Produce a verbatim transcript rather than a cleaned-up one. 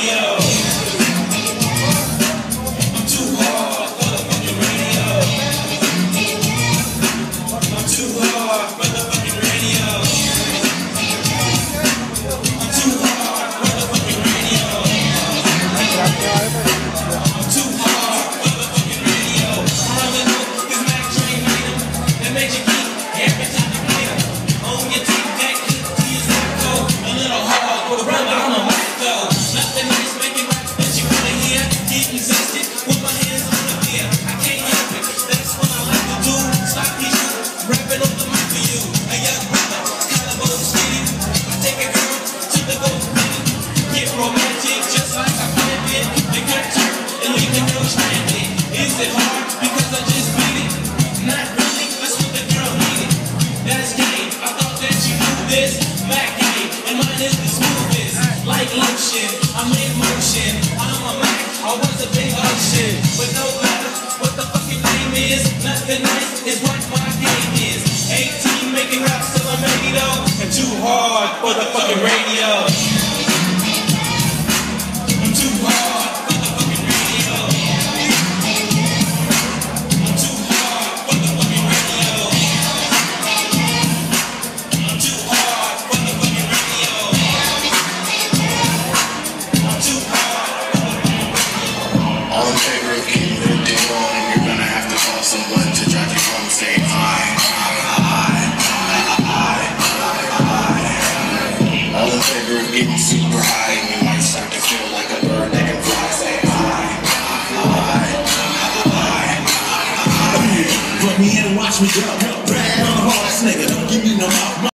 radio. I'm too hard for the fucking radio. I'm too hard for the fucking radio. I'm too hard for the fucking radio. I'm too hard for the fucking radio. All I know is Mac Train made 'em and made you geek every time you play 'em. On your tape deck, to your zip code. A little hard for the brother, I'm a mic though. Nothing nice making rap that you wanna hear. Getting zested with my hands on the beer. I can't help it, that's what I like to do. Stop these shit, rapping on the mic for you. A young brother, kinda bold skinny. I take a girl to the gold penny. Get romantic just like I planned it. They cut turn and leave the girl stranded. Is it hard because I just beat it? Not really, that's what the girl needed. That's game, I thought that you knew this. Mac game, and mine is the smoothest. Like lotion, I'm in motion. I'm a Mac, I was a big ocean. But no matter what the fucking name is, nothing nice is what my game is. eighteen making raps till I'm eighty though. And too hard for the fucking radio. I'm too hard for the fucking radio. I'm too hard for the fucking radio. I'm too hard for the fucking radio. I'm too hard for the fucking radio. All in favor of getting your day on, and you're gonna have to call someone to drive you home. Say hi, hi, hi, hi. All in favor of getting super high, and you might start to feel like a bird that can fly. Say hi, hi, hi, hi. Put me in and watch me go. Brag on the hardest nigga. Don't give me no mouth.